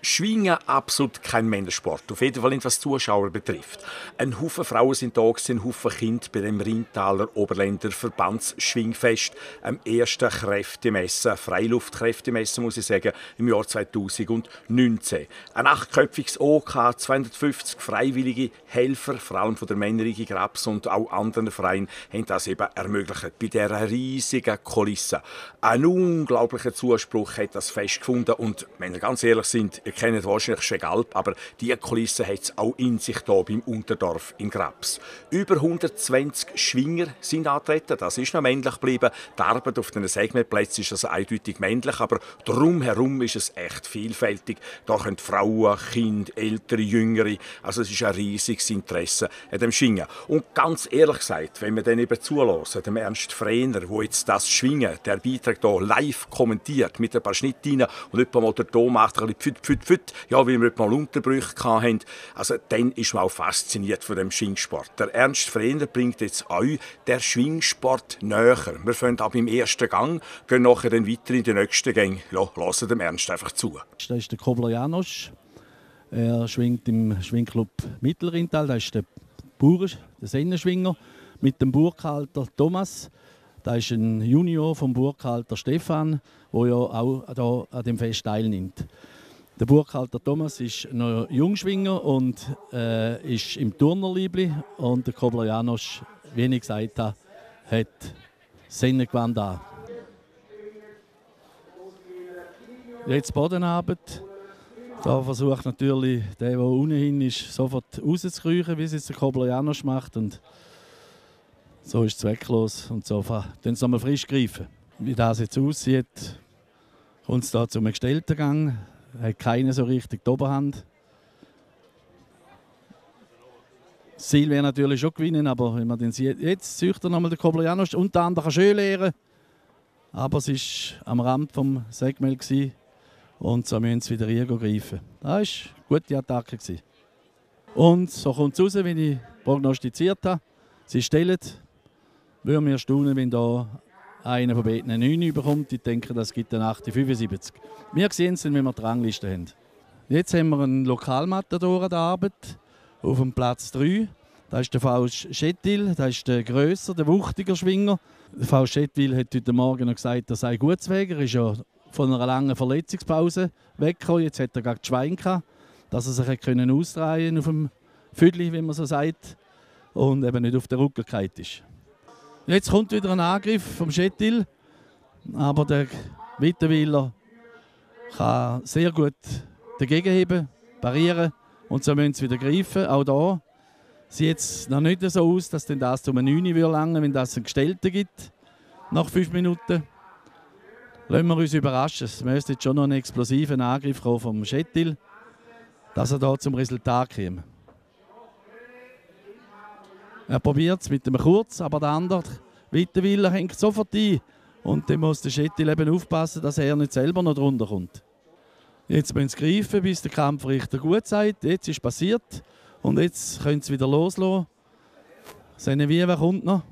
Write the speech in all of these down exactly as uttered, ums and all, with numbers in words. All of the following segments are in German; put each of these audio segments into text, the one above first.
Schwingen absolut kein Männersport, auf jeden Fall nicht, was Zuschauer betrifft. Ein Haufen Frauen sind da, ein Haufen Kinder bei dem Rheintaler Oberländer Verbandsschwingfest, am ersten Kräftemessen, Freiluftkräftemessen, muss ich sagen, im Jahr zweitausendneunzehn. Ein achtköpfiges O K, zweihundertfünfzig freiwillige Helfer, vor allem von der Männerriege Grabs und auch anderen Vereinen, haben das eben ermöglicht. Bei dieser riesigen Kulisse. Ein unglaublicher Zuspruch hat das Fest gefunden und, wenn wir ganz ehrlich sind, ihr kennt wahrscheinlich Schwegalp, aber diese Kulisse hat es auch in sich hier beim Unterdorf in Grabs. Über hundertzwanzig Schwinger sind angetreten, das ist noch männlich geblieben. Die Arbeit auf den Segmentplätzen ist also eindeutig männlich, aber drumherum ist es echt vielfältig. Da können Frauen, Kinder, Ältere, Jüngere, also es ist ein riesiges Interesse an dem Schwingen. Und ganz ehrlich gesagt, wenn wir dann eben zulassen, dem Ernst Frehner, wo jetzt das Schwingen, der Beitrag hier live kommentiert, mit ein paar Schnittlinien und etwa mal der Ton macht, ein bisschen pfüt, pfüt, pfüt, ja, wie wir etwa mal Unterbrüche hatten, also dann ist man auch fasziniert von dem Schwingsport. Der Ernst Frehner bringt jetzt euch den Schwingsport näher. Wir fangen ab im ersten Gang, gehen nachher dann weiter in den nächsten Gang. Ja, lassen dem Ernst einfach zu. Das ist der Kobler Janosch. Er schwingt im Schwingclub Mittelrheintal. Das ist der Bauer, der Sennenschwinger, mit dem Burghalter Thomas. Das ist ein Junior vom Burghalter Stefan, der ja auch hier an dem Fest teilnimmt. Der Burghalter Thomas ist noch Jungschwinger und äh, ist im Turnerliebli. Und der Kobler Janosch, wie ich gesagt habe, hat Sennengewand an. Jetzt Bodenarbeit. Da versucht natürlich der, der unten ist, sofort rauszukriechen, wie es jetzt der Kobler Janosch macht. Und so ist es zwecklos und so können sie nochmal frisch greifen. Wie das jetzt aussieht, kommt es da zum gestellten Gang. Hat keine so richtig die Oberhand. Das Ziel wäre natürlich schon gewinnen, aber wenn man den sieht, jetzt sucht er nochmal den Kobler Janosch. Unter anderem kann schön leeren, aber es war am Rand vom Segmel und so müssen sie wieder reingreifen. Das war eine gute Attacke. Und so kommt es raus, wie ich prognostiziert habe. Sie stellen. Würde mich erstaunen, wenn da einer von beiden eine neun bekommt. Ich denke, das gibt eine acht fünfundsiebzig. Wir sehen es, wenn wir die Rangliste haben. Jetzt haben wir einen Lokalmatador an der Arbeit auf dem Platz drei. Das ist der Faust Schettil, das ist der grösser, der wuchtiger Schwinger. Der Faust Schettil hat heute Morgen noch gesagt, er sei Gutsweg. Er ist ja von einer langen Verletzungspause weggekommen. Jetzt hat er gerade Schwein gehabt, dass er sich können ausdrehen auf dem Füdli, wie man so sagt, und eben nicht auf der Rücken gefallen ist. Jetzt kommt wieder ein Angriff vom Schettil, aber der Wittenwiller kann sehr gut dagegen heben, parieren und so müssen sie wieder greifen. Auch da sieht es noch nicht so aus, dass denn das um eine neun lange, wenn das einen Gestellten gibt, nach fünf Minuten. Lassen wir uns überraschen. Es müsste jetzt schon noch einen explosiven Angriff kommen vom Schettil, dass er da zum Resultat kommt. Er probiert es mit einem Kurz, aber der andere, Wittenwiller, hängt sofort ein. Und dann muss der Schettil eben aufpassen, dass er nicht selber noch drunter kommt. Jetzt müssen sie greifen, bis der Kampfrichter gut sagt. Jetzt ist es passiert. Und jetzt können sie wieder loslassen. Sehen wir, wer kommt noch?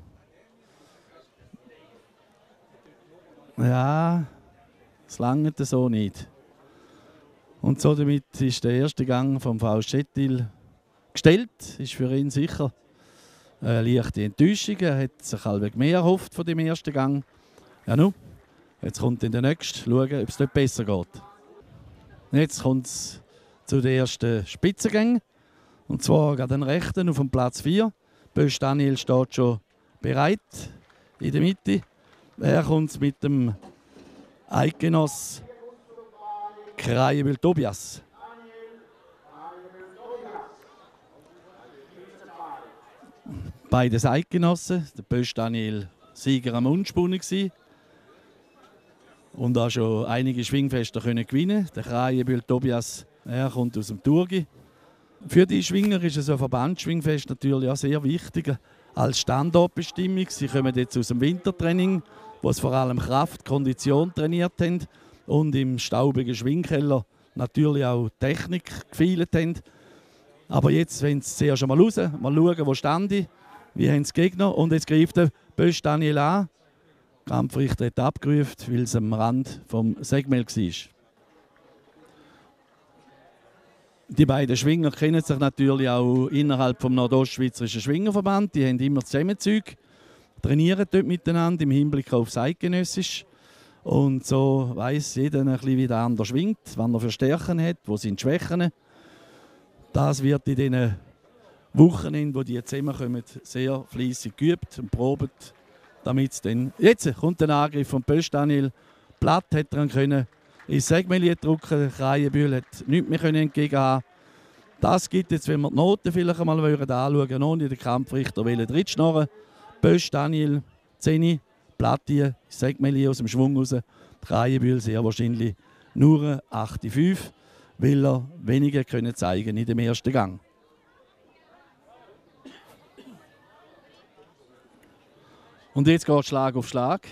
Ja, es langt so nicht. Und so damit ist der erste Gang vom Faust Schettil gestellt. Ist für ihn sicher eine leichte Enttäuschung. Er hat sich halbwegs mehr erhofft von dem ersten Gang. Ja, nun, jetzt kommt in der nächste, schauen, ob es dort besser geht. Jetzt kommt es zu den ersten Spitzengängen. Und zwar gerade den rechten auf dem Platz vier. Bösch Daniel steht schon bereit in der Mitte. Er kommt mit dem Eidgenoss Krajebel Tobias. Beide Eidgenossen. Der Bösch Daniel Sieger am Unspunnen gsi und auch schon einige Schwingfeste können gewinnen. Der Krajebel Tobias, er kommt aus dem Thurgi. Für die Schwinger ist so ein Verbandsschwingfest natürlich auch sehr wichtig als Standortbestimmung. Sie kommen jetzt aus dem Wintertraining, wo sie vor allem Kraft, Kondition trainiert haben und im staubigen Schwingkeller natürlich auch Technik gefeilt haben. Aber jetzt wollen sie zuerst mal raus, mal schauen, wo stand ich, wie haben sie Gegner. Und jetzt greift der Bösch Daniel an. Der Kampfrichter hat abgerufen, weil es am Rand vom Segmel war. Die beiden Schwinger kennen sich natürlich auch innerhalb des Nordostschweizerischen Schwingerverband. Die haben immer Zusammenzüge, trainieren dort miteinander im Hinblick auf das Eidgenössisch. Und so weiss jeder ein bisschen, wie der andere schwingt, was er für Stärken hat, wo sind die Schwächen. Das wird in diesen Wochenenden, wo die zusammenkommen, sehr fleissig geübt und probt, damit es dann... Jetzt kommt der Angriff von Pösch Daniel. Platt hätte er können ins Segmelier drücken, Kreienbühl hat nichts mehr entgegenhaben. Das gibt jetzt, wenn wir die Noten vielleicht einmal anschauen wollen, ohne den Kampfrichter drittschnorren. Pösch Daniel, zehn, Platti, Segmelier aus dem Schwung raus. Kreienbühl sehr wahrscheinlich nur acht Komma fünf, weil er weniger können zeigen in dem ersten Gang. Und jetzt geht Schlag auf Schlag.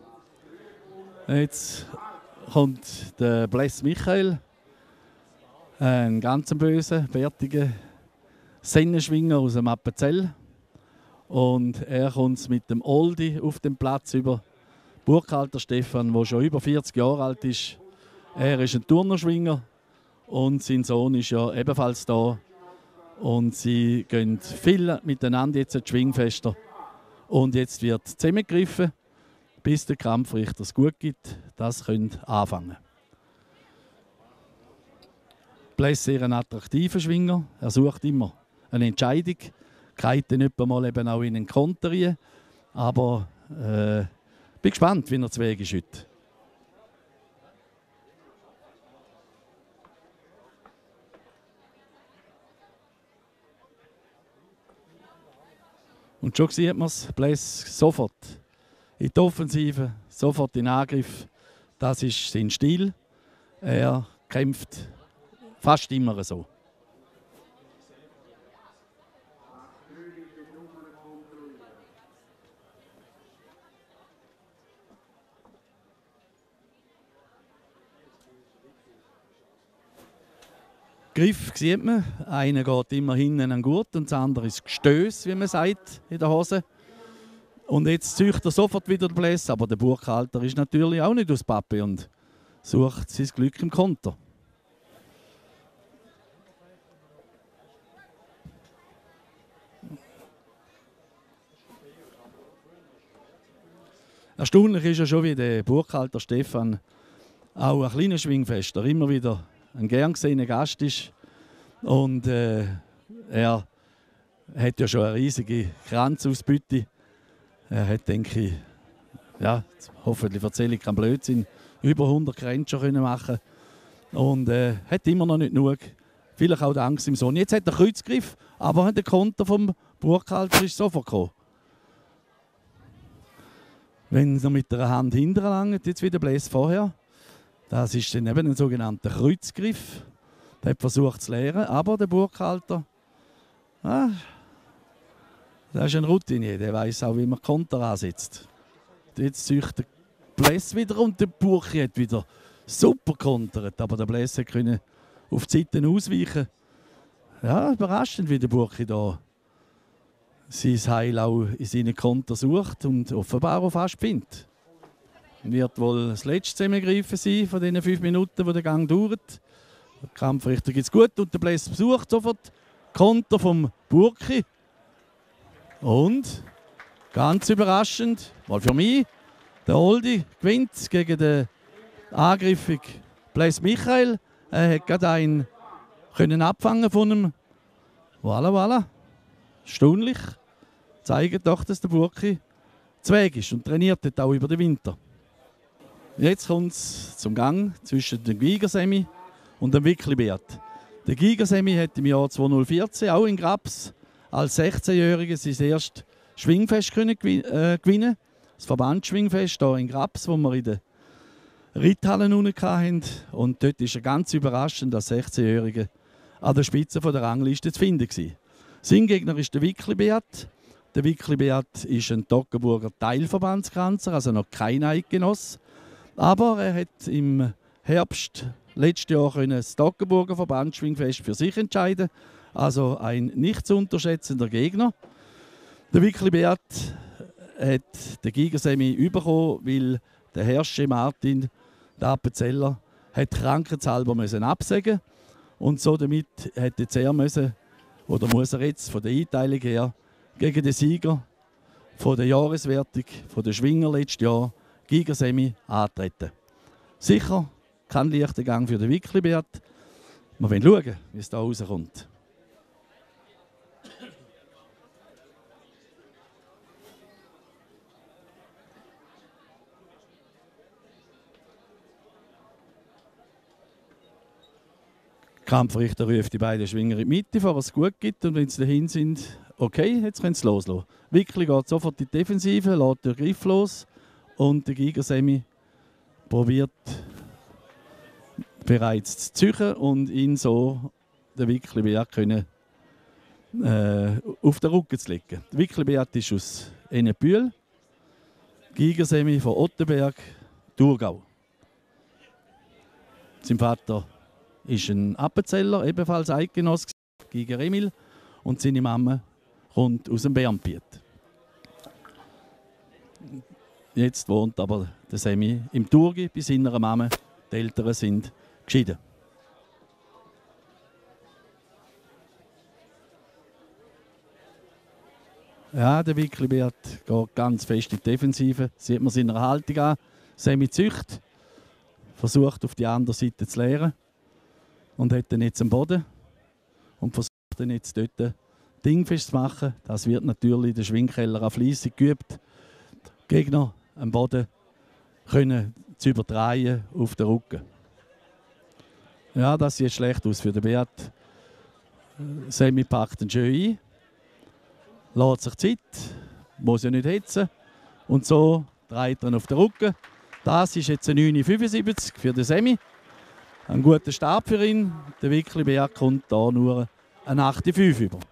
Jetzt kommt der Bless Michael, ein ganz böser, bärtiger Sennenschwinger aus dem Appenzell. Und er kommt mit dem Oldie auf den Platz über Burkhalter Stefan, der schon über vierzig Jahre alt ist. Er ist ein Turnerschwinger und sein Sohn ist ja ebenfalls da. Und sie gehen viel miteinander jetzt an die Schwingfester. Und jetzt wird zusammengegriffen, bis der Kampfrichter es gut gibt. Das könnt anfangen. Bless ist sehr ein attraktiver Schwinger. Er sucht immer eine Entscheidung. Geht dann etwa mal eben auch in einen Konter rein. Aber äh, bin gespannt, wie er zu Weg ist heute. Und schon sieht man es, Bless sofort in die Offensive, sofort in den Angriff. Das ist sein Stil. Er kämpft fast immer so. Griff sieht man, einer geht immer hinten an Gurt und das andere ist Gestöss, wie man sagt, in der Hose. Und jetzt zieht er sofort wieder den Bläs, aber der Burkhalter ist natürlich auch nicht aus Pappe und sucht sein Glück im Konter. Erstaunlich ist ja schon, wie der Burkhalter Stefan auch ein kleiner Schwingfester immer wieder ein gern gesehener Gast ist. Und äh, er hat ja schon eine riesige Kranzausbeute. Er hat, denke ich, ja, hoffentlich erzähle ich keinen Blödsinn, über hundert Kränze können machen. Und äh, hat immer noch nicht genug. Vielleicht auch Angst im Sohn. Jetzt hat er Kreuzgriff, aber der Konter vom Burkhalter ist sofort gekommen. Wenn er mit der Hand hinterher langt, jetzt wieder Bläs vorher. Das ist dann eben ein sogenannter Kreuzgriff. Der hat versucht zu lernen, aber der Burkhalter, ah, das ist ein Routinier, der weiß auch, wie man Konter ansetzt. Jetzt zieht der Bläs wieder und der Burchi hat wieder super kontert, aber der Bläs konnte auf die Seiten ausweichen. Ja, überraschend, wie der Burchi da sein Heil auch in seinen Konter sucht und offenbar auch fast findet. Wird wohl das letzte Zusammengreifen sein von den fünf Minuten, die der Gang dauert. Der Kampfrichter geht es gut und der Bläs besucht sofort Konter vom Burchi. Und ganz überraschend, mal für mich, der Oldi gewinnt gegen den angriffigen Bläs Michael. Er hat gerade einen können abfangen von ihm. Voilà, voilà. Erstaunlich. Zeigt doch, dass der Burchi zu Weg ist und trainiert hat auch über den Winter. Jetzt kommt es zum Gang zwischen dem Gigersemi und dem Wicklibeat. Der Gigersemi hat im Jahr zweitausendvierzehn auch in Grabs als sechzehnjähriger sein erstes Schwingfest können gewinnen. Das Verbandsschwingfest hier in Grabs, wo wir in den Reithallen unten hatten. Und dort ist er ganz überraschend als sechzehnjähriger an der Spitze der Rangliste zu finden gewesen. Sein Gegner ist der Wicklibeat. Der Wicklibeat ist ein Toggenburger Teilverbandsgrenzer, also noch kein Eidgenoss. Aber er hat im Herbst letztes Jahr das Toggenburger Verbandsschwingfest für sich entscheiden. Also ein nicht zu unterschätzender Gegner. Der Wicklibeat hat den Gigersemi bekommen, weil der Herrscher Martin, der Appenzeller, hat krankheitshalber müssen absägen. Und so damit hätte er müssen, oder muss er jetzt von der Einteilung her gegen den Sieger von der Jahreswertung von der Schwinger letztes Jahr, Giga Semi, antreten. Sicher kein leichter Gang für den Wickli-Beat. Wir wollen schauen, wie es da rauskommt. Der Kampfrichter ruft die beiden Schwinger in die Mitte, vor was es gut gibt. Und wenn sie dahin sind, okay, jetzt können sie loslassen. Wickli geht sofort in die Defensive, lässt den Griff los. Und der Giga Semi probiert bereits zu ziehen und ihn so den Wickli-Beat können äh, auf den Rücken zu legen. Der Wickli-Beat ist aus Ennebuhl, Giga Semi von Ottenberg, Thurgau. Sein Vater ist ein Appenzeller, ebenfalls Eidgenoss, Giga Emil, und seine Mama kommt aus dem Bernbiet. Jetzt wohnt aber der Semi im Thurgi bei seiner Mama. Die Eltern sind geschieden. Ja, der Wickli-Beat geht ganz fest in die Defensive. Sieht man seiner Haltung an. Semi zücht, versucht auf die andere Seite zu leeren und hat dann jetzt am Boden und versucht dann jetzt dort dingfest zu machen. Das wird natürlich in der Schwingkeller auch fleissig geübt. Die Gegner am Boden können zu überdrehen auf den Rücken. Ja, das sieht schlecht aus für den Beat. Semi packt ihn schön ein, lässt sich Zeit, muss ja nicht hetzen und so dreht er auf den Rücken. Das ist jetzt ein neun Komma fünfundsiebzig für den Semi. Ein guter Start für ihn. Der Wickli-Beat kommt hier nur ein acht Komma fünf über.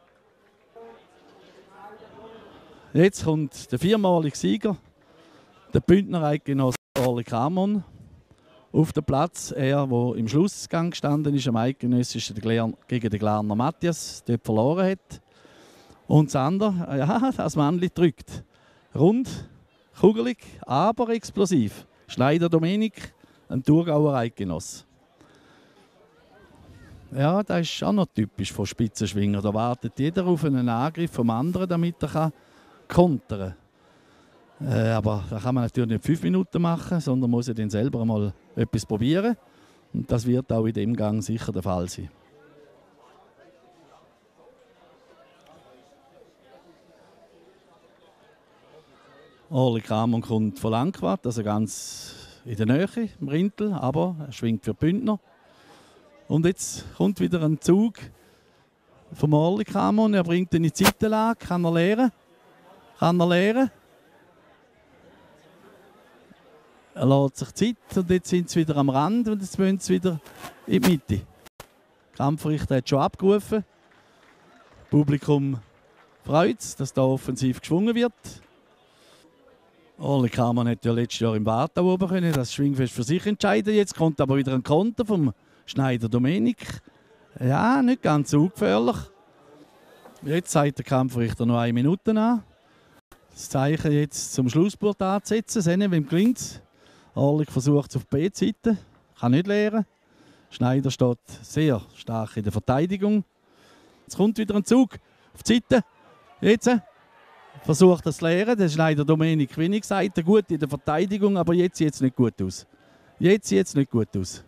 Jetzt kommt der viermalige Sieger, der Bündner Eidgenosse Orlik Amon, auf den Platz. Er, der im Schlussgang gestanden ist, am Eidgenössischen gegen den Glarner Matthias, dort verloren hat. Und das andere, ja, das Männchen drückt. Rund, kugelig, aber explosiv. Schneider Dominik, ein Thurgauer Eidgenoss. Ja, das ist auch noch typisch von Spitzenschwinger. Da wartet jeder auf einen Angriff vom anderen, damit er kontern kann. Äh, aber da kann man natürlich nicht fünf Minuten machen, sondern muss ja dann selber mal etwas probieren. Und das wird auch in dem Gang sicher der Fall sein. Orlik Amon kommt von Langquart, also ganz in der Nähe, im Rintel, aber er schwingt für die Bündner. Und jetzt kommt wieder ein Zug vom Orlik Amon, er bringt ihn in die Seitenlage, kann er leeren. Kann er leeren. Er lässt sich Zeit und jetzt sind sie wieder am Rand und jetzt müssen sie wieder in die Mitte. Der Kampfrichter hat schon abgerufen. Das Publikum freut sich, dass da offensiv geschwungen wird. Orlik Amon hat ja letztes Jahr im Wartau oben können, das Schwingfest für sich entscheiden. Jetzt kommt aber wieder ein Konter vom Schneider Dominik. Ja, nicht ganz so ungefährlich. Jetzt sagt der Kampfrichter noch eine Minute an. Das Zeichen jetzt zum Schlussspurt anzusetzen. Sehen, wem gelingt es. Orlik versucht es auf die B-Seite. Kann nicht leeren. Schneider steht sehr stark in der Verteidigung. Jetzt kommt wieder ein Zug auf die Seite. Jetzt versucht er zu leeren. Der Schneider Dominik, wie ich gesagt, gut in der Verteidigung, aber jetzt sieht es nicht gut aus. Jetzt sieht es nicht gut aus.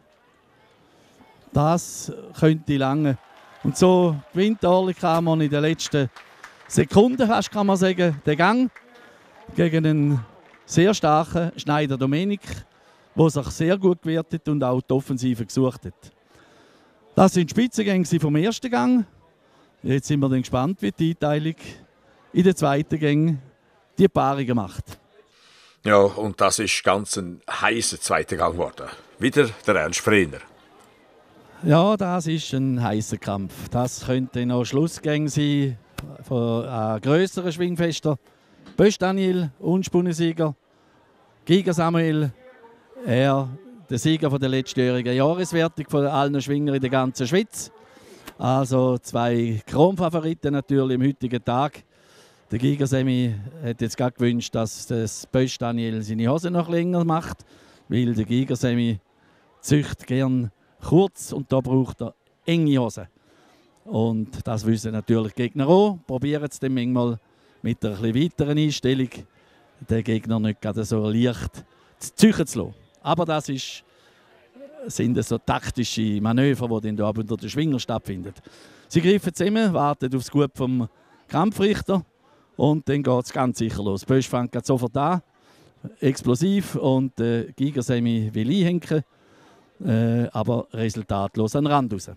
Das könnte lange. Und so gewinnt Orlik Amon in den letzten Sekunden, fast kann man sagen, den Gang gegen einen sehr starken Schneider Dominik, der sich sehr gut gewertet und auch die Offensive gesucht hat. Das sind die Spitzengänge vom ersten Gang. Jetzt sind wir dann gespannt, wie die Einteilung in den zweiten Gang die Paarungen macht. Ja, und das ist ganz ein heißer zweiter Gang geworden. Wieder der Ernst Frehner. Ja, das ist ein heißer Kampf. Das könnte noch Schlussgang sein von einem grösseren Schwingfester. Bösch Daniel, Unspunnensieger. Giga Samuel, er der Sieger von der letztjährigen Jahreswertung von allen Schwingern in der ganzen Schweiz. Also zwei Kronfavoriten natürlich am heutigen Tag. Der Giga Semi hat jetzt gerade gewünscht, dass das Bösch Daniel seine Hose noch länger macht, weil der Giga Semi züchtet gern kurz und da braucht er enge Hosen. Und das wissen natürlich die Gegner auch. Probieren es dann manchmal mit einer etwas weiteren Einstellung, den Gegner nicht gerade so leicht zu ziehen zu lassen. Aber das ist, sind so taktische Manöver, die dann unter den Schwingern stattfinden. Sie greifen zusammen, warten auf das Gut vom Kampfrichter und dann geht es ganz sicher los. Bösch fängt sofort an, explosiv, und äh, Gigersemi will einhängen, äh, aber resultatlos an den Rand raus.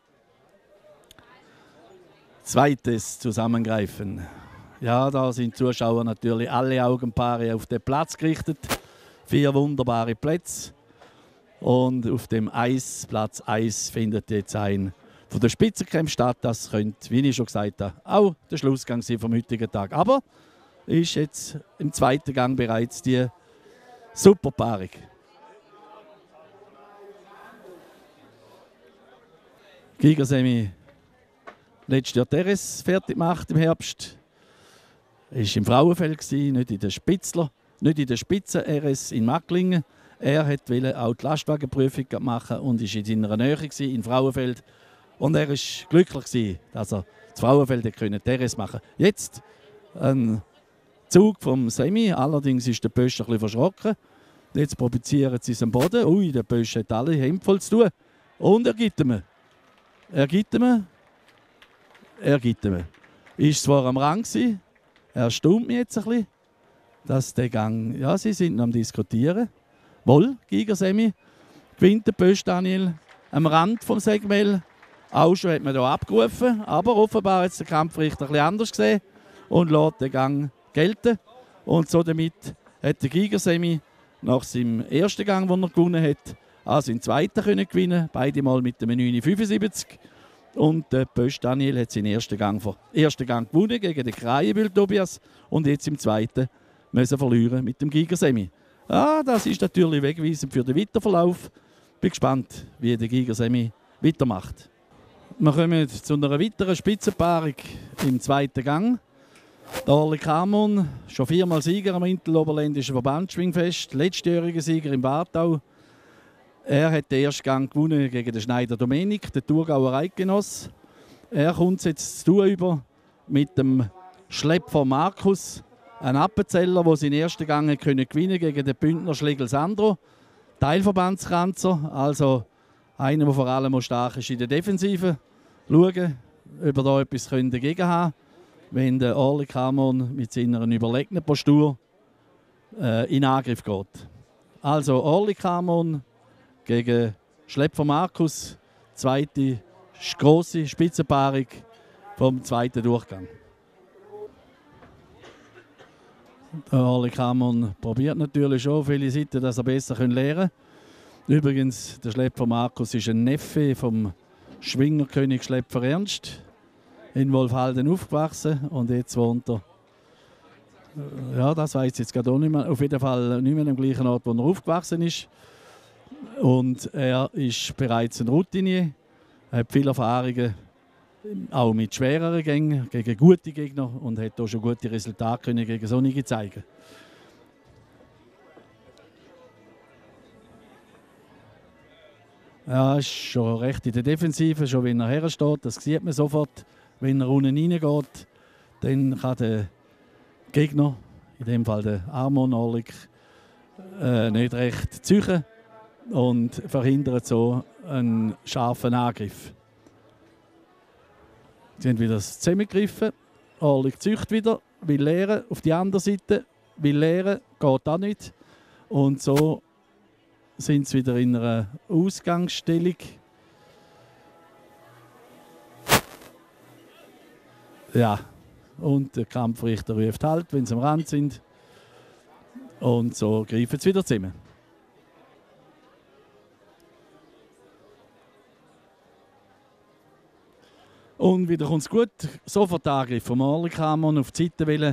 Zweites Zusammengreifen. Ja, da sind die Zuschauer natürlich alle Augenpaare auf den Platz gerichtet. Vier wunderbare Plätze. Und auf dem Eis, Platz Eis, findet jetzt ein von der Spitzenkämpfe statt. Das könnte, wie ich schon gesagt habe, auch der Schlussgang sein vom heutigen Tag. Aber ist jetzt im zweiten Gang bereits die Superpaarung. Gigersemi letztes Jahr Teres fertig gemacht im Herbst. Er war im Frauenfeld, nicht in der Spitzler, nicht in der Spitzen-R S in Macklingen. Er wollte auch die Lastwagenprüfung machen und war in seiner Nähe in Frauenfeld. Und er war glücklich, dass er das Frauenfeld T R S machen konnte. Jetzt ein Zug vom Semi, allerdings ist der Bösch ein bisschen verschrocken. Jetzt probieren sie am Boden. Ui, der Bösch hat alle Hände voll zu tun. Und er gibt ihm. Er gibt ihm. Er gibt ihm. Ist zwar am Rang gewesen, er erstaunt mich jetzt ein bisschen, dass der Gang, ja, sie sind noch am Diskutieren. Wohl, Gigersemi gewinnt der Bösch Daniel am Rand vom Segmel. Auch schon hat man hier abgerufen, aber offenbar hat der Kampfrichter ein bisschen anders gesehen und lässt den Gang gelten. Und so damit hat der Gigersemi nach seinem ersten Gang, den er gewonnen hat, auch seinen zweiten können gewinnen, beide mal mit dem neun fünfundsiebzig. Und der Bösch Daniel hat seinen ersten Gang, ersten Gang gewonnen gegen den Kreienbühl Tobias und jetzt im zweiten müssen verlieren mit dem Gigersemi. Ah, das ist natürlich wegweisend für den Weiterverlauf. Bin gespannt, wie der Gigersemi weitermacht. Wir kommen zu einer weiteren Spitzenpaarung im zweiten Gang. Der Orlik Amon, schon viermal Sieger am Inteloberländischen Verbandsschwingfest, letztjähriger Sieger im Bartau. Er hat den ersten Gang gewonnen gegen den Schneider Dominik, den Thurgauer Eidgenoss. Er kommt jetzt zu tun über mit dem Schlepfer Markus, ein Appenzeller, der seinen ersten Gang gewinnen konnte gegen den Bündner Schlegel Sandro. Teilverbandskanzer, also einer, der vor allem stark ist in der Defensive. Schauen, ob er da etwas dagegen haben könnte, wenn der Orlik Amon mit seiner überlegenen Postur äh, in Angriff geht. Also Orlik Amon gegen Schlepfer Markus, zweite grosse Spitzenpaarung vom zweiten Durchgang. Der Orlik Amon probiert natürlich schon viele Seiten, dass er besser lernen kann. Übrigens, der Schlepfer Markus ist ein Neffe vom Schwingerkönig Schlepfer Ernst, in Wolfhalden aufgewachsen und jetzt wohnt er, ja, das weiß ich jetzt gerade auch nicht mehr, auf jeden Fall nicht mehr am gleichen Ort, wo er aufgewachsen ist. Und er ist bereits ein Routinier, hat viele Erfahrungen, auch mit schwereren Gängen, gegen gute Gegner und hat auch schon gute Resultate können gegen solche zeigen. Er ist schon recht in der Defensive, schon wenn er hersteht, das sieht man sofort. Wenn er unten reingeht, dann kann der Gegner, in dem Fall der Amon Orlik, äh, nicht recht ziehen und verhindert so einen scharfen Angriff. Sie haben wieder das zusammengegriffen. Orlik zücht wieder, will leeren. Auf die andere Seite will leeren, geht auch nicht. Und so sind sie wieder in einer Ausgangsstellung. Ja, und der Kampfrichter ruft halt, wenn sie am Rand sind. Und so greifen sie wieder zusammen. Und wieder kommt es gut. Sofort Angriff vom Orlik Amon auf die Seite wollen.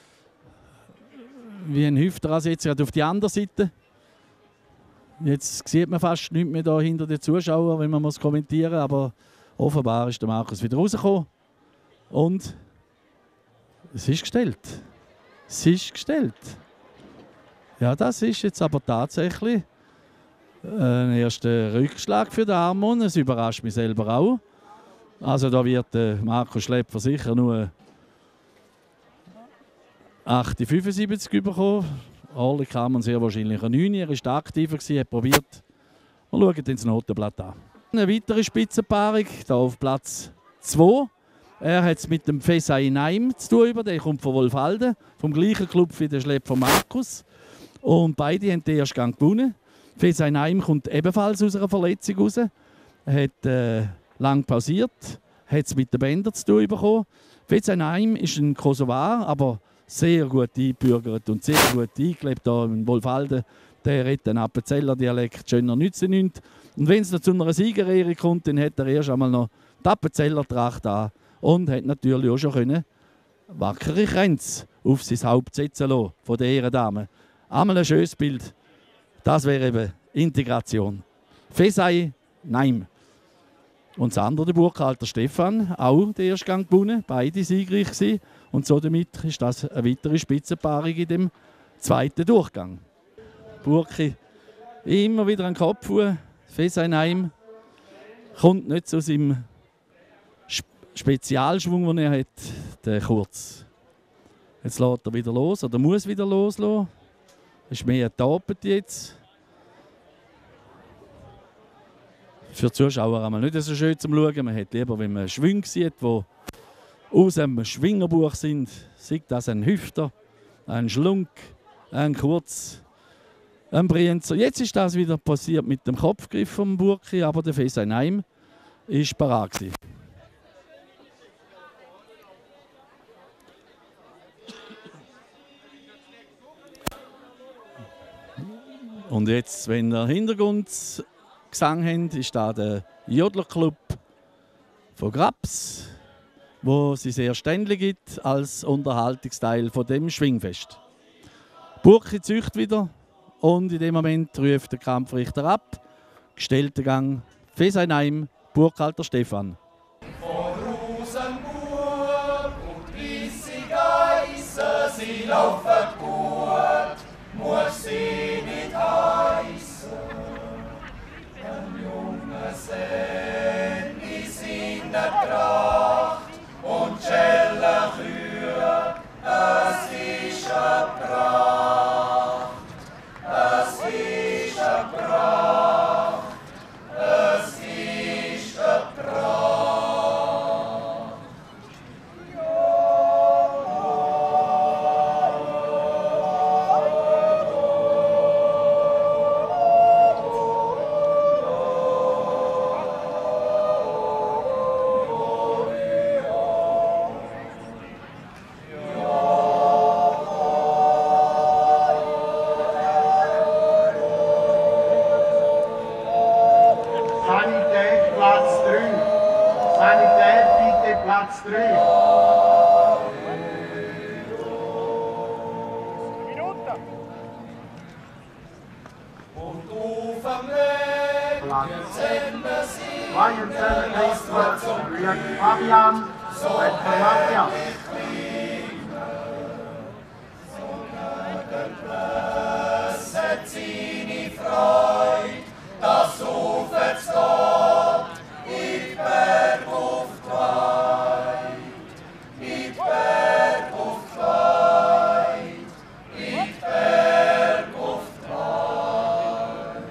Wie ein Hüfter ansetzt, gerade auf die andere Seite. Jetzt sieht man fast nichts mehr da hinter den Zuschauern, wenn man es kommentieren muss. Aber offenbar ist der Markus wieder rausgekommen. Und es ist gestellt. Es ist gestellt. Ja, das ist jetzt aber tatsächlich ein erster Rückschlag für den Armon. Es überrascht mich selber auch. Also da wird äh, Marco Schlepfer sicher nur acht Komma fünfundsiebzig bekommen. Orlik Kamann sehr wahrscheinlich ein neun. Er war aktiver, hat probiert. Wir schauen ins Notenblatt an. Eine weitere Spitzenpaarung, hier auf Platz zwei. Er hat es mit dem Fesai Naim zu tun. Der kommt von Wolfalden, vom gleichen Club wie der Schlepfer Markus. Und beide haben den ersten Gang gewonnen. Fesai Naim kommt ebenfalls aus einer Verletzung raus. Er hat äh, lang pausiert, hat es mit den Bändern zu tun bekommen. Fesai Naim ist ein Kosovar, aber sehr gut eingebürgert und sehr gut eingelebt hier in Wolfalden. Der redet den Appenzeller Dialekt, schöner nützt nichts. Und wenn es noch zu einer Siegerehrung kommt, dann hat er erst einmal noch die Appenzeller Tracht an und hat natürlich auch schon können wackere Kränze auf sein Haupt setzen lassen von der Ehrendame. Einmal ein schönes Bild. Das wäre eben Integration. Fesai Naim. Und das andere, der Burkhalter Stefan, auch den ersten Gang gewonnen, beide siegreich gewesen. Und so damit ist das eine weitere Spitzenpaarung in dem zweiten Durchgang. Burki immer wieder an den Kopf, Fesai Naim kommt nicht zu seinem Spezialschwung, den er hat, der Kurz. Jetzt lässt er wieder los, oder muss wieder loslassen. Es ist mehr getapert jetzt. Für die Zuschauer einmal nicht so schön zum Schauen. Man hat lieber, wenn man Schwünge sieht, die aus einem Schwingerbuch sind. Sei das ein Hüfter, ein Schlunk, ein Kurz, ein Brienzer. Jetzt ist das wieder passiert mit dem Kopfgriff vom Burki, aber der Fesai Naim war parat gewesen. Und jetzt, wenn ihr Hintergrundgesang habt, ist da der Jodlerclub von Grabs, wo sie sehr ständig gibt als Unterhaltungsteil von dem Schwingfest. Burki zücht wieder und in dem Moment ruft der Kampfrichter ab. Gestellter Gang Fesai Naim, Burkhalter Stefan. Von Rosenburg und weisse Geissen, sie laufen gut, muss sie nicht heissen. Ein junger Sen in seiner Tracht und Schellenkühe, es ist eine Pracht, es ist eine Pracht, es ist eine Pracht. Sanität Platz drei. Sanität bitte Platz drei. Und auf dem Weg sehen wir sie, zweiundzwanzig Platz drei. Fabian, so Fabian. es hat seine Freude, das aufwärts geht, in die Berg auf die Weide, in die Berg auf die Weide, in die Berg auf die Weide.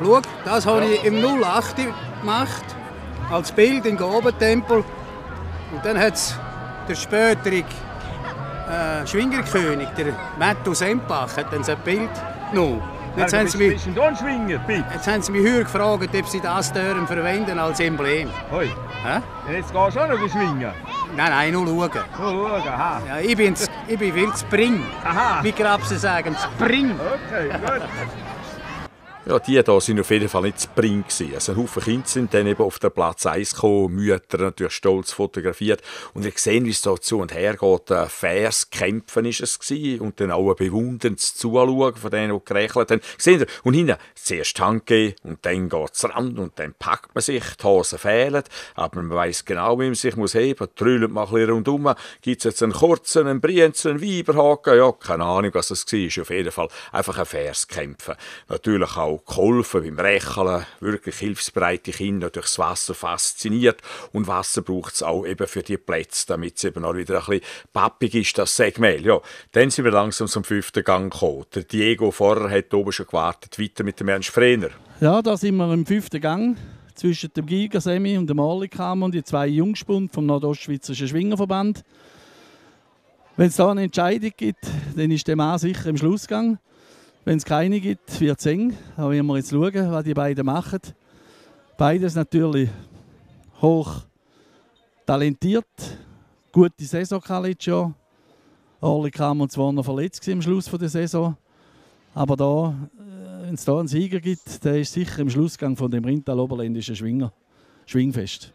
Schau, das habe ich im null acht gemacht, als Bild im Gobentempel. Und dann hat es der spätere äh, Schwingerkönig, der Matto Sempach, hat dann sein Bild genommen. Jetzt, haben sie mich, bist du ein Schwinger, jetzt haben sie mich heute gefragt, ob sie das dürfen verwenden als Emblem. Hoi. Hä? Und jetzt gehst du auch noch schwingen? Nein, nein, nur schauen. Nur schauen, aha. Ja, ich, bin, ich bin viel zu bring. Aha. Wie Grabsen sagen, zu bring. Okay, gut. Ja, die hier waren auf jeden Fall nicht zu bringen. Also ein Haufen Kinder sind dann eben auf den Platz eins gekommen, Mütter natürlich stolz fotografiert. Und wir sehen, wie es da zu und her geht. Ein faires Kämpfen war es gewesen. Und dann auch ein bewunderndes Zuschauen von denen, die gerächelt haben. Seht ihr? Und hinten zuerst die Hand geben und dann geht es ran und dann packt man sich. Die Hosen fehlen, aber man weiss genau, wie man sich muss heben muss. Trüllt man ein bisschen rundherum. Gibt es jetzt einen kurzen, einen Brienzen, einen Weiberhaken? Ja, keine Ahnung, was das war. Auf jeden Fall einfach ein faires Kämpfen. Natürlich auch geholfen beim Rächeln, wirklich hilfsbereite Kinder, durch das Wasser fasziniert. Und Wasser braucht es auch eben für die Plätze, damit es eben auch wieder ein bisschen pappig ist, das Segmehl. Ja, dann sind wir langsam zum fünften Gang gekommen. Der Diego vorher hat oben schon gewartet, weiter mit dem Ernst Frehner. Ja, da sind wir im fünften Gang zwischen dem Gigersemi und dem Oerlikon und die zwei Jungspunde vom Nordostschweizerischen Schwingerverband. Wenn es da eine Entscheidung gibt, dann ist der Mann sicher im Schlussgang. Wenn es keine gibt, wird es eng. Da werden wir jetzt schauen, was die beiden machen. Beides natürlich hoch talentiert. Gute Saison letztes Jahr. Oerlikon und zwar noch verletzt am Schluss der Saison. Aber da, wenn es da einen Sieger gibt, der ist sicher im Schlussgang von dem Rintal-Oberländischen Schwinger, Schwingfest.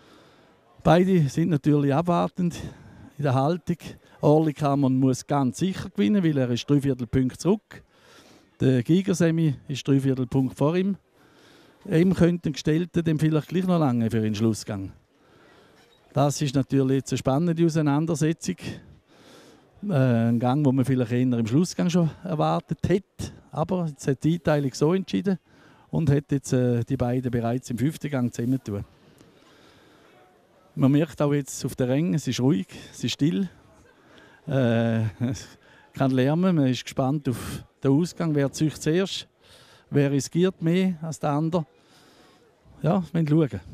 Beide sind natürlich abwartend in der Haltung. Oerlikon muss ganz sicher gewinnen, weil er ist drei Viertelpunkte zurück. Der Gigersemi ist drei Viertelpunkte vor ihm. Ihm könnte ein Gestellter dem vielleicht gleich noch lange für den Schlussgang. Das ist natürlich jetzt eine spannende Auseinandersetzung. Äh, ein Gang, den man vielleicht eher im Schlussgang schon erwartet hätte. Aber jetzt hat die Einteilung so entschieden und hat jetzt äh, die beiden bereits im fünften Gang zusammentun. Man merkt auch jetzt auf der Ränge, es ist ruhig, es ist still. Äh, kann lärmen, man ist gespannt auf den Ausgang, wer zieht zuerst, wer riskiert mehr als der andere. Ja, wir wollen schauen.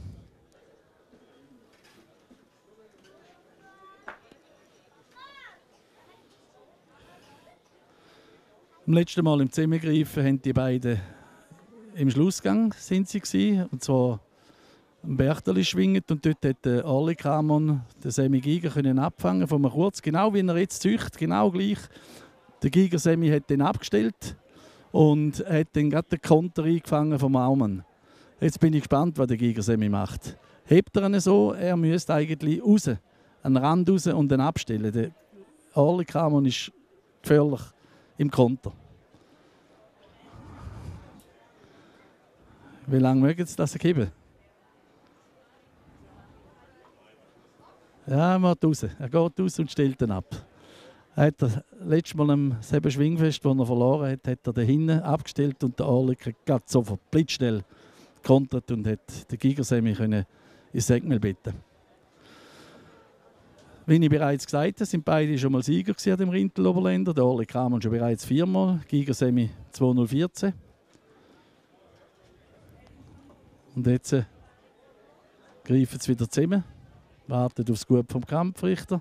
Am letzten Mal im Zusammengreifen haben die beiden im Schlussgang sind sie gewesen, und zwar am Berchteli schwingend, und dort hat der Oerlikon den Semi Giger können abfangen von einem Kurz, genau wie er jetzt zücht, genau gleich. Der Giger Semi hat den abgestellt und hat dann gerade den Konter eingefangen vom Aumann. Jetzt bin ich gespannt, was der Giger Semi macht. Hebt er ihn so, er müsste eigentlich raus, einen Rand raus und den abstellen. Der Oerlikon ist gefährlich im Konter. Wie lange mögen Sie das geben? Ja, er geht raus. Er geht raus und stellt ihn ab. Er hat er, letztes Mal am selben Schwingfest, das er verloren hat, hat er den hinten abgestellt und der Oerlikon gerade sofort blitzschnell kontert und hat den Gigersemi ins Segmehl bitten. Wie ich bereits gesagt habe, sind beide schon mal Sieger an dem Rintal-Oberländer. Der Oerlikon schon bereits viermal, Gigersemi zwanzig vierzehn. Und jetzt äh, greifen sie wieder zusammen, warten aufs Gut vom Kampfrichter.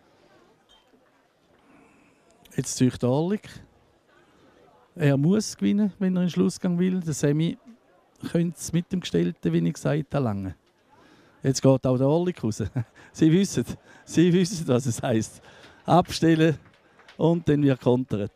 Jetzt zieht der Oerlikon. Er muss gewinnen, wenn er in den Schlussgang will. Der Semi könnte es mit dem Gestellten, wie ich gesagt habe, lange. Jetzt geht auch der Oerlikon raus. Sie wissen, Sie wissen, was es heisst. Abstellen und dann wird kontert.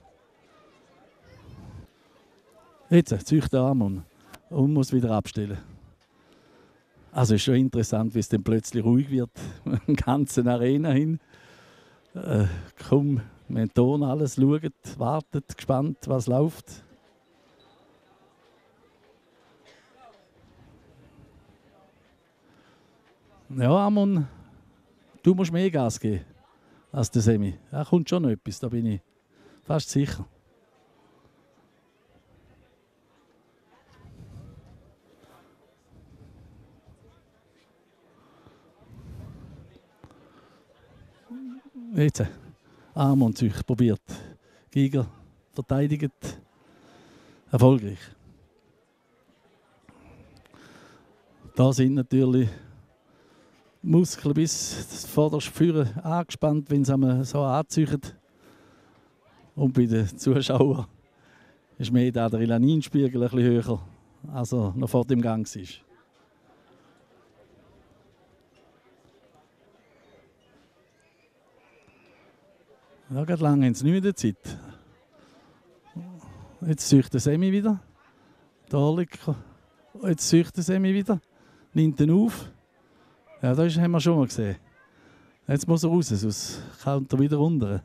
Jetzt zieht der Amon und muss wieder abstellen. Also es ist schon interessant, wie es dann plötzlich ruhig wird, in der ganzen Arena hin. Äh, kaum Menton, alles schaut, wartet, gespannt, was läuft. Ja, Amon, du musst mehr Gas geben als der Semi. Da kommt schon noch etwas, da bin ich fast sicher. Jetzt, Amon sich probiert. Giger verteidigt. Erfolgreich. Da sind natürlich die Muskeln bis das vorderste Führen angespannt, wenn sie so anziehen. Und bei den Zuschauern ist mehr der Adrenalinspiegel ein bisschen höher, als er noch vor dem Gang war. Ja, gerade lange haben sie nicht mehr Zeit. Jetzt sucht der Semi wieder. Da liegt er. Jetzt sucht der Semi wieder. Nimmt ihn auf. Ja, das haben wir schon mal gesehen. Jetzt muss er raus, sonst kommt er wieder runter.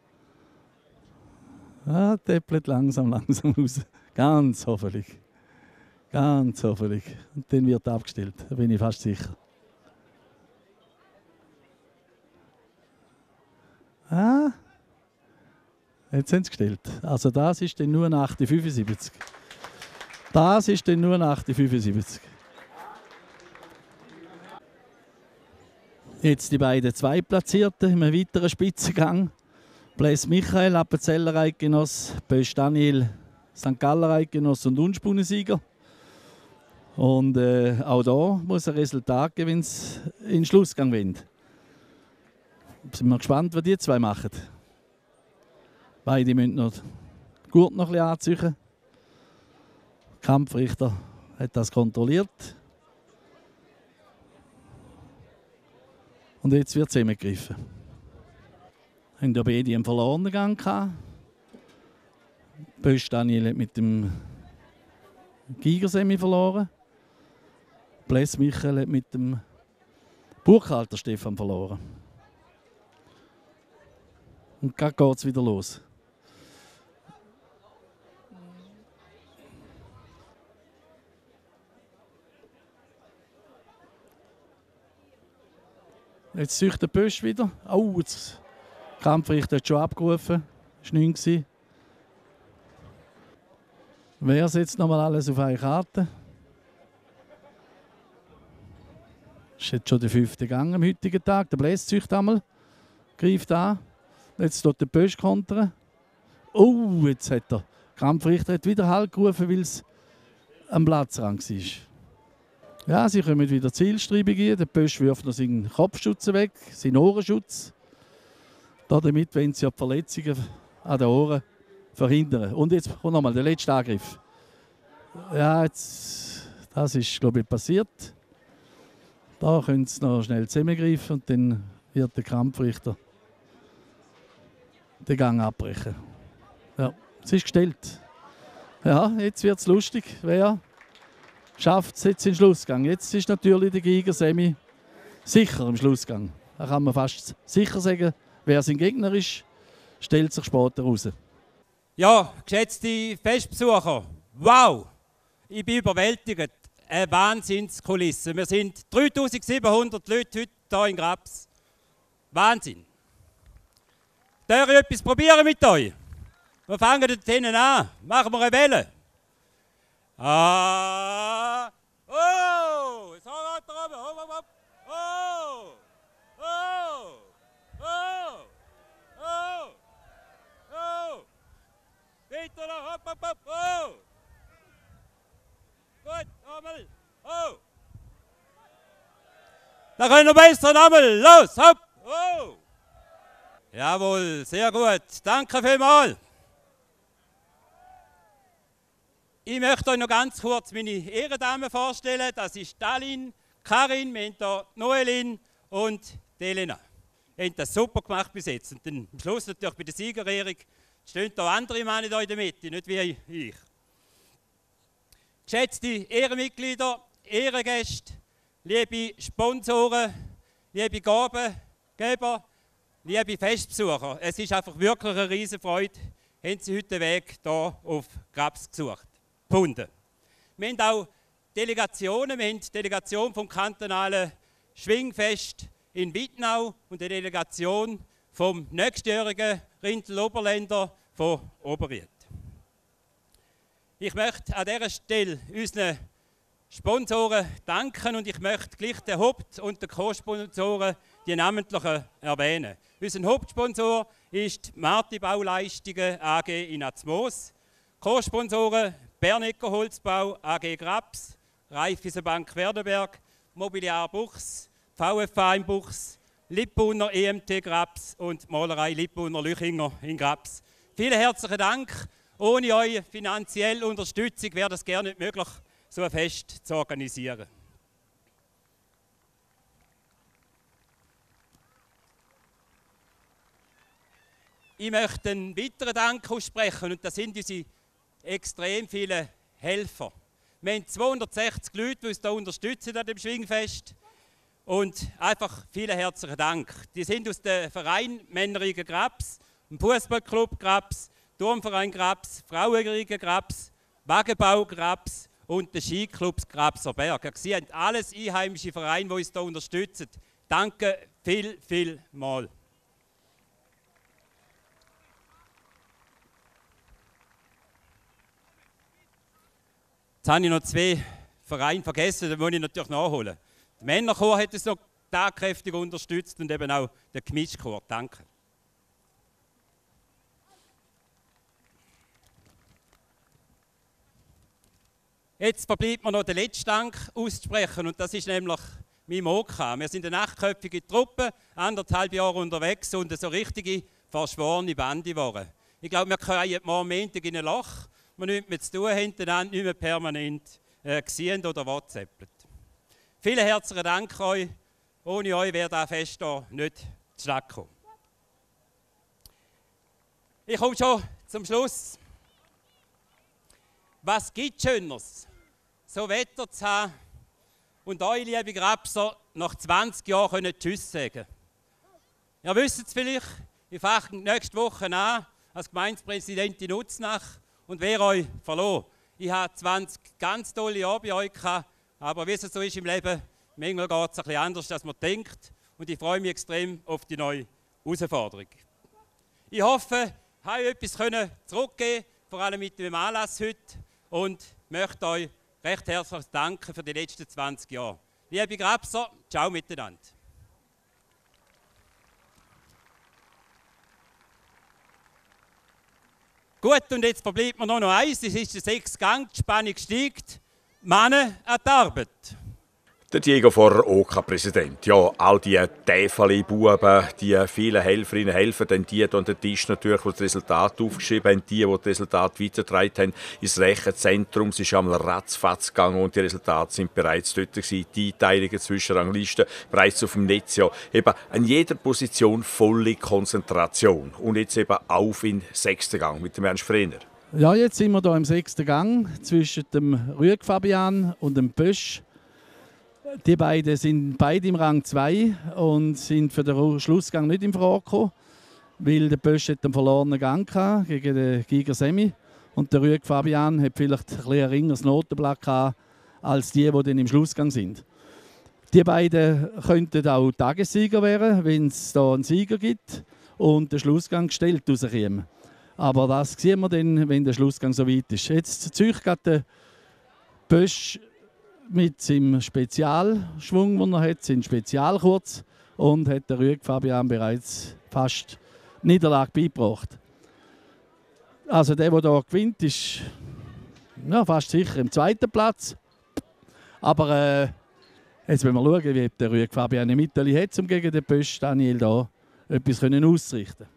Ja, täppelt langsam, langsam raus. Ganz hoffentlich. Ganz hoffentlich. Und dann wird er abgestellt, da bin ich fast sicher. Ah, jetzt haben sie gestellt. Also das ist dann nur nach die fünfundsiebzig. Das ist dann nur nach die fünfundsiebzig. Jetzt die beiden Zweitplatzierten im weiteren Spitzengang. Blaise Michael, Appenzeller Eidgenoss, Bösch Daniel, Sankt Galler Eidgenoss und Unspunnensieger. Und äh, auch da muss ein Resultat geben, wenn es in den Schlussgang will. Sind wir gespannt, was die zwei machen. Beide müssen noch gut noch ein bisschen anziehen. Der Kampfrichter hat das kontrolliert. Und jetzt wird zusammengegriffen. Wir hatten ja beide einen verlorenen Gang. Bösch Daniel hat mit dem Gigersemi verloren. Blaise Michael hat mit dem Burkhalter Stefan verloren. Und dann geht es wieder los. Jetzt sucht der Bösch wieder. Oh, jetzt der Kampfrichter hat schon abgerufen. Das war neun. Wer setzt nochmal alles auf eine Karte? Das ist jetzt schon der fünfte Gang am heutigen Tag. Der Blaise zieht einmal, greift an. Jetzt steht der Bösch kontern. Oh, jetzt hat der Kampfrichter hat wieder Halt gerufen, weil es am Platzrang war. Ja, sie kommen wieder Zielstrebung ein. Der Bösch wirft noch seinen Kopfschutz weg, seinen Ohrenschutz. Damit wollen sie ja die Verletzungen an den Ohren verhindern. Und jetzt kommt nochmal der letzte Angriff. Ja, jetzt, das ist, glaube ich, passiert. Da können sie noch schnell zusammengreifen und dann wird der Kampfrichter den Gang abbrechen. Ja, es ist gestellt. Ja, jetzt wird es lustig. Wer schafft es jetzt in den Schlussgang? Jetzt ist natürlich der Giger Semi sicher im Schlussgang. Da kann man fast sicher sagen, wer sein Gegner ist, stellt sich später raus. Ja, geschätzte Festbesucher, wow! Ich bin überwältigt. Eine Wahnsinnskulisse. Wir sind dreitausendsiebenhundert Leute heute hier in Grabs. Wahnsinn! Darf ich etwas probieren mit euch? Wir fangen dort hinten an. Machen wir eine Welle. Ah! Oh! So geht er oben. Hopp, hopp, hopp. Oh! Oh! Oh! Oh! Oh! Weiter noch. Hopp, hopp, hopp. Oh! Gut, nochmal. Oh! Da können wir besser nochmal. Los, hopp! Oh! Jawohl, sehr gut. Danke vielmals. Ich möchte euch noch ganz kurz meine Ehrendamen vorstellen. Das ist Dalin, Karin, wir haben hier Noelin und Elena. Ihr habt das super gemacht bis jetzt. Und dann am Schluss natürlich bei der Siegerehrung stehen da andere Männer hier in der Mitte, nicht wie ich. Geschätzte Ehrenmitglieder, Ehrengäste, liebe Sponsoren, liebe Gabengeber, liebe Festbesucher, es ist einfach wirklich eine riesige Freude, haben Sie heute den Weg hier auf Grabs gesucht, gefunden. Wir haben auch Delegationen, wir haben die Delegation vom kantonalen Schwingfest in Wittnau und eine Delegation vom nächstjährigen Rintel-Oberländer von Oberried. Ich möchte an dieser Stelle unseren Sponsoren danken und ich möchte gleich den Haupt- und den Co-Sponsoren die namentlichen erwähnen. Unser Hauptsponsor ist die Marti Bauleistungen A G in Azmoos, Co-Sponsoren Bernecker Holzbau A G Grabs, Raiffeisenbank Werdenberg, Mobiliar Buchs, V F A in Buchs, Lippbrunner E M T Grabs und Malerei Lippbrunner Lüchinger in Grabs. Vielen herzlichen Dank. Ohne eure finanzielle Unterstützung wäre es gerne nicht möglich, so ein Fest zu organisieren. Ich möchte einen weiteren Dank aussprechen und das sind unsere extrem vielen Helfer. Wir haben zweihundertsechzig Leute, die uns hier unterstützen an dem Schwingfest. Und einfach vielen herzlichen Dank. Die sind aus dem Verein Männerrigen Grabs, dem Fußballclub Grabs, Turmverein Grabs, Frauenriegen Grabs, Wagenbau Grabs und der Skiclub Grabser Berg. Sie sind alles einheimische Vereine, die uns hier unterstützen. Danke viel, viel mal. Jetzt habe ich noch zwei Vereine vergessen, die muss ich natürlich nachholen. Der Männerchor hat es noch tatkräftig unterstützt und eben auch der Gemischchor. Danke. Jetzt verbleibt mir noch den letzten Dank auszusprechen und das ist nämlich mein Oka. Wir sind eine achtköpfige Truppe, anderthalb Jahre unterwegs und eine so richtige verschworene Bande geworden. Ich glaube, wir können morgen Montag in ein Loch, wir nichts mehr zu tun haben, dann nicht mehr permanent äh, gesehen oder WhatsAppet. Vielen herzlichen Dank euch. Ohne euch wäre das Fest hier nicht zustande gekommen. Ich komme schon zum Schluss. Was gibt es Schöneres, so Wetter zu haben und euch, liebe Grabser, nach zwanzig Jahren können Tschüss sagen? Ihr wisst es vielleicht, ich fange nächste Woche an als Gemeindepräsidentin Uznach und wer euch verloren. Ich habe zwanzig ganz tolle Jahre bei euch gehabt, aber wie es so ist im Leben, manchmal geht es ein bisschen anders, als man denkt. Und ich freue mich extrem auf die neue Herausforderung. Ich hoffe, ich konnte etwas zurückgeben, vor allem mit dem Anlass heute. Und möchte euch recht herzlich danken für die letzten zwanzig Jahre. Liebe Grabser, ciao miteinander. Gut, und jetzt verbleibt mir nur noch eins, es ist der sechste Gang, die Spannung steigt. Männer an die Arbeit. Der Diego Vorrer, O K-Präsident. Ja, all die Täfeli-Buben, die vielen Helferinnen helfen, denn die an den Tisch natürlich, die das Resultat aufgeschrieben haben, die, die das Resultat weitergetragen haben, ins Rechenzentrum. Es ist einmal ratzfatz gegangen und die Resultate sind bereits dort gewesen. Die Einteilungen zwischen Ranglisten bereits auf dem Netz. Ja, eben an jeder Position volle Konzentration. Und jetzt eben auf in den sechsten Gang mit dem Ernst Frehner. Ja, jetzt sind wir hier im sechsten Gang zwischen dem Rüeg Fabian und dem Bösch. Die beiden sind beide im Rang zwei und sind für den Schlussgang nicht in Frage gekommen, weil der Bösch einen verlorenen Gang hatte gegen den Giger Semi und der Rüeg Fabian hat vielleicht ein bisschen ringeres Notenblatt gehabt als die, die dann im Schlussgang sind. Die beiden könnten auch Tagessieger werden, wenn es da einen Sieger gibt und der Schlussgang gestellt rauskommt. Aber das sehen wir dann, wenn der Schlussgang so weit ist. Jetzt zieht gerade der Bösch mit seinem Spezialschwung, den er hat, seinen Spezialkurz, und hat der Rüeg Fabian bereits fast Niederlage beigebracht. Also der, der hier gewinnt, ist ja, fast sicher im zweiten Platz. Aber äh, jetzt wollen wir schauen, wie der Rüeg Fabian eine Mittel hat, um gegen den Bösch Daniel da etwas auszurichten.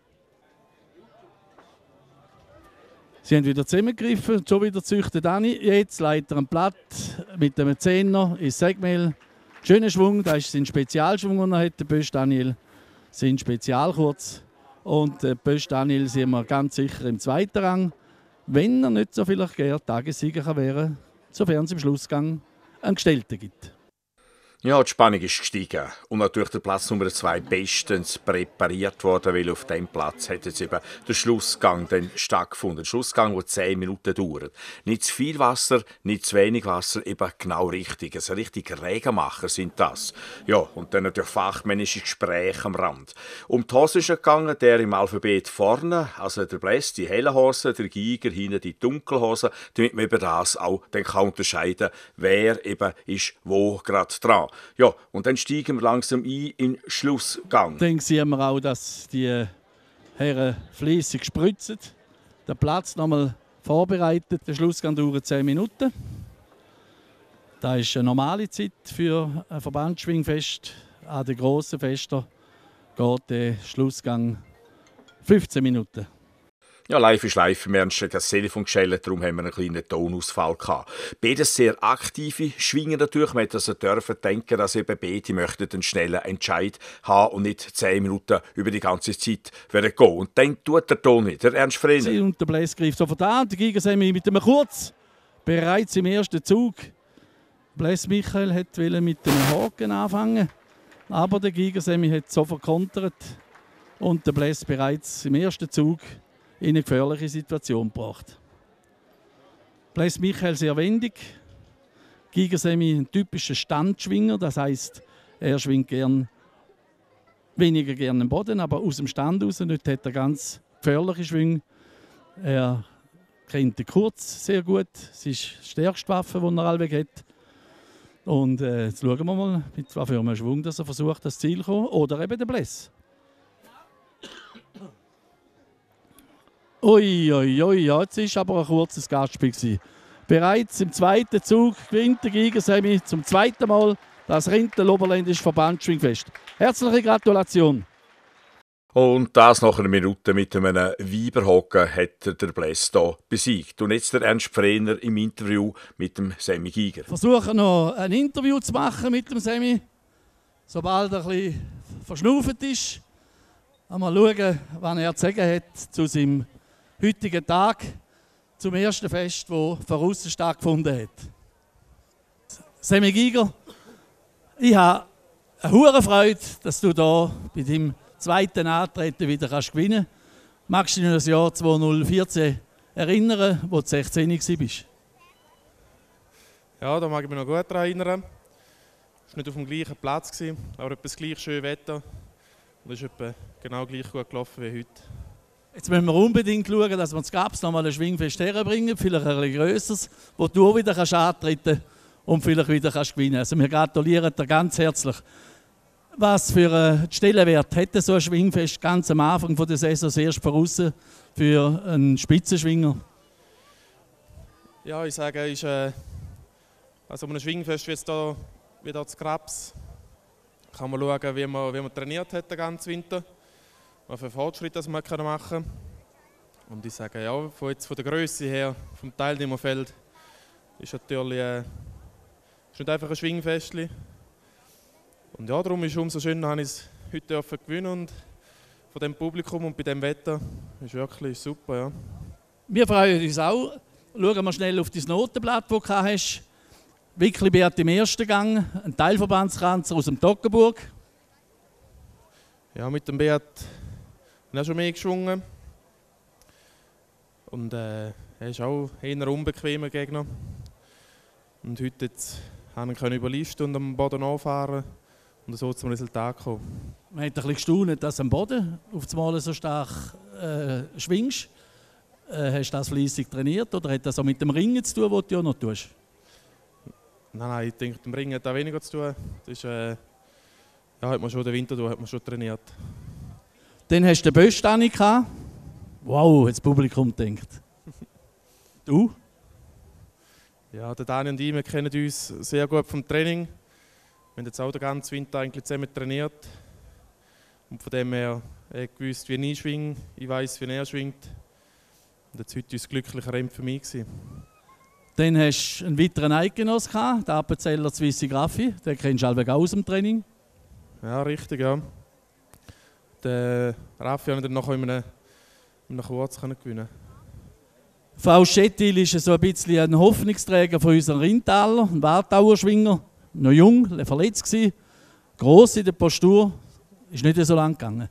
Sie haben wieder zusammengegriffen, schon wieder züchtet Dani. Jetzt leitet er ein Blatt mit einem Zehner ins Segmehl. Schöner Schwung, das ist sein Spezialschwung, den er hat, der Bösch Daniel. Sein Spezialkurz. Und der Bösch Daniel sind wir ganz sicher im zweiten Rang, wenn er nicht so vielleicht gerne Tagessieger wäre, sofern es im Schlussgang einen Gestellten gibt. Ja, die Spannung ist gestiegen und natürlich der Platz Nummer zwei bestens präpariert worden, weil auf diesem Platz hat jetzt eben der Schlussgang dann stattgefunden. Ein Schlussgang, der zehn Minuten dauert. Nicht zu viel Wasser, nicht zu wenig Wasser, eben genau richtig. Also richtig Regenmacher sind das. Ja, und dann natürlich fachmännische Gespräche am Rand. Um die Hose ist es gegangen, der im Alphabet vorne, also der Bläss, die hellen Hosen, der Giger hinten die Dunkelhosen, damit man über das auch dann kann unterscheiden, wer eben ist wo gerade dran. Ja, und dann steigen wir langsam ein in den Schlussgang. Dann sehen wir auch, dass die Herren fleissig spritzen. Der Platz nochmal vorbereitet. Der Schlussgang dauert zehn Minuten. Das ist eine normale Zeit für ein Verbandsschwingfest. An den grossen Festen geht der Schlussgang fünfzehn Minuten. Ja, live ist live. Im Ernst hat das Telefon geschellt, darum haben wir einen kleinen Tonausfall gehabt. Beides sehr aktive Schwinger natürlich. Man hätte also dürfen denken, dass eben beide möchten einen schnellen Entscheid haben und nicht zehn Minuten über die ganze Zeit werden gehen. Und dann tut der Toni, der Ernst Frehner. Und der Bläs greift sofort an. Der Gigersemi mit einem Kurz. Bereits im ersten Zug. Bläs Michael wollte mit einem Haken anfangen. Aber der Gigersemi hat sofort kontert. Und der Bläs bereits im ersten Zug in eine gefährliche Situation gebracht. Bläs Michael sehr wendig. Gigersemi ein typischer Standschwinger, das heisst, er schwingt gern, weniger gerne am Boden, aber aus dem Stand raus. Nicht hat er ganz gefährliche Schwünge. Er kennt den Kurz sehr gut. Es ist die stärkste Waffe, die er allweg hat. Und äh, jetzt schauen wir mal, mit was für einem Schwung dass er versucht, das Ziel zu kommen. Oder eben der Bläs. Ui, ui, ui, ja, jetzt war aber ein kurzes Gastspiel gewesen. Bereits im zweiten Zug gewinnt der Gigersemi zum zweiten Mal das Rintel-Oberländische Verbandsschwingfest. Herzliche Gratulation! Und das nach einer Minute mit einem Weiberhocken hat der Bläs hier besiegt. Und jetzt der Ernst Frehner im Interview mit dem Semi Giger. Versuchen noch ein Interview zu machen mit dem Semi, sobald er ein bisschen verschnauft ist. Mal schauen, was er zu sagen hat zu seinem heutigen Tag, zum ersten Fest, das von außen stattgefunden hat. Semi Giger, ich habe eine hohe Freude, dass du hier bei deinem zweiten Antreten wieder kannst gewinnen kannst. Magst du dich an das Jahr zweitausendvierzehn erinnern, wo du sechzehn warst? Ja, da mag ich mich noch gut daran erinnern. Es war nicht auf dem gleichen Platz, aber etwas gleich schönes Wetter. Und es ist etwa genau gleich gut gelaufen wie heute. Jetzt müssen wir unbedingt schauen, dass wir das Gaps noch mal ein Schwingfest herbringen, vielleicht ein bisschen grösseres, wo du auch wieder kannst antreten und vielleicht wieder kannst gewinnen. Also wir gratulieren dir ganz herzlich. Was für einen Stellenwert hätte so ein Schwingfest ganz am Anfang der Saison erst voraus für einen Spitzenschwinger? Ja, ich sage, ist, äh, also um ein Schwingfest wie jetzt hier, wie hier zu Grabs, kann man schauen, wie man, wie man trainiert hat den ganzen Winter, was für Fortschritte man machen kann. Und ich sage, ja, von, jetzt von der Größe her, vom Teilnehmerfeld, ist natürlich äh, ist nicht einfach ein Schwingfestli. Und ja, darum ist es umso schöner, dass ich es heute gewinnen und von dem Publikum und bei dem Wetter ist wirklich super. Ja. Wir freuen uns auch. Schauen wir schnell auf dein Notenblatt, das du hast. Wicklibeert im ersten Gang, ein Teilverbandskranzer aus dem Toggenburg. Ja, mit dem Beat habe ich schon mehr geschwungen. Und äh, er ist auch eher ein unbequemer Gegner. Und heute jetzt konnte ich über Liste und am Boden anfahren und so zum Resultat kommen. Man hat ein bisschen gestaunt, dass du am Boden auf das Mal so stark äh, schwingst. Äh, hast du das fleissig trainiert oder hat das auch mit dem Ringen zu tun, was du ja noch tust? Nein, nein, ich denke, mit dem Ringen hat auch weniger zu tun. Das ist, äh, ja, hat man schon den Winter durch, hat man schon trainiert. Dann hast du den Böstani gehabt. Wow, hat das Publikum gedacht. Du? Ja, der Dani und ich, wir kennen uns sehr gut vom Training. Wir haben jetzt auch den ganzen Winter eigentlich zusammen trainiert. Und von dem her, er gewusst, wie ich schwinge, ich weiss, wie er schwingt. Und jetzt heute war es glücklicher Rennen für mich gewesen. Dann hast du einen weiteren Eidgenoss gehabt, den Appenzeller Zwissi Graffi. Den kennst du allweg auch aus dem Training. Ja, richtig, ja. Den Raffi konnte ich dann noch in einem, in einem Kurz gewinnen. Frau Schettil ist so ein bisschen ein Hoffnungsträger von unseren Rheintaler, ein Wartauerschwinger. Noch jung, verletzt gewesen, gross in der Postur, ist nicht so lang gegangen.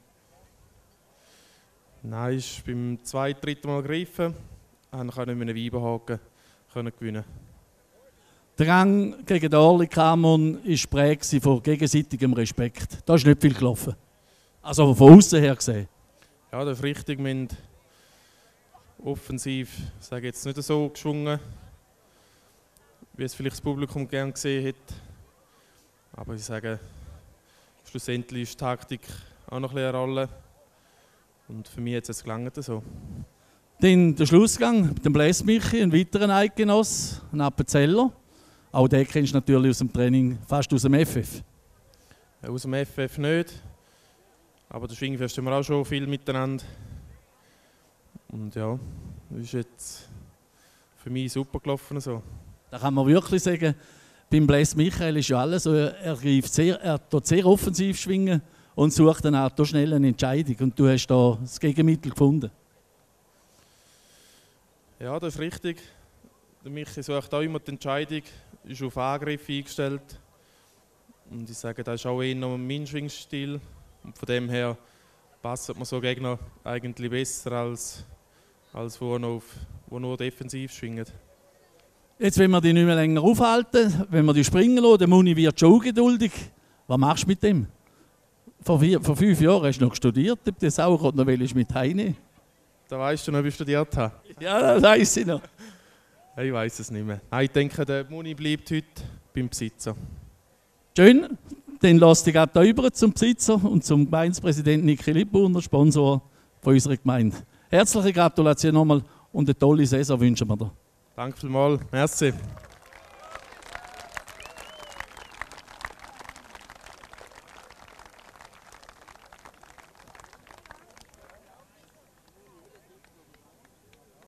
Nein, ist beim zweiten, dritten Mal gegriffen, konnte nicht mit einem Weiberhaken gewinnen. Der Gang gegen den Orly Kamon war geprägt von gegenseitigem Respekt. Da ist nicht viel gelaufen. Also von außen her gesehen. Ja, das ist richtig. Wir haben offensiv, sage jetzt nicht so geschwungen, wie es vielleicht das Publikum gerne gesehen hat. Aber ich sage, schlussendlich ist die Taktik auch noch eine Rolle. Und für mich hat es gelangt so. Dann der Schlussgang mit dem Bläs Michi, ein weiterer Eidgenoss, ein Appenzeller. Auch den kennst du natürlich aus dem Training, fast aus dem F F. Ja, aus dem F F nicht. Aber das Schwingfest haben wir auch schon viel miteinander. Und ja, das ist jetzt für mich super gelaufen. So. Da kann man wirklich sagen, beim Blaise Michael ist ja alles so, er, greift sehr, er tut sehr offensiv schwingen und sucht dann auch schnell eine Entscheidung. Und du hast da das Gegenmittel gefunden. Ja, das ist richtig. Der Michi sucht auch immer die Entscheidung, ist auf Angriff eingestellt. Und ich sage, das ist auch eher noch mein Schwingstil. Und von dem her passt man so Gegner eigentlich besser, als, als wo, noch auf, wo nur defensiv schwingen. Jetzt, wenn wir die nicht mehr länger aufhalten, wenn wir die springen lassen, der Muni wird schon ungeduldig. Was machst du mit dem? Vor, vier, vor fünf Jahren hast du noch studiert, ob du Sauerkraut noch willst mit heimnehmen. Da weißt du noch, wie ich studiert habe? Ja, das weiss ich noch. Ich weiß es nicht mehr. Nein, ich denke, der Muni bleibt heute beim Besitzer. Schön, dann lass dich gerade über zum Besitzer und zum Gemeindepräsidenten Niki Lippurner, Sponsor von unserer Gemeinde. Herzliche Gratulation nochmal und eine tolle Saison wünschen wir dir. Danke vielmals. Merci.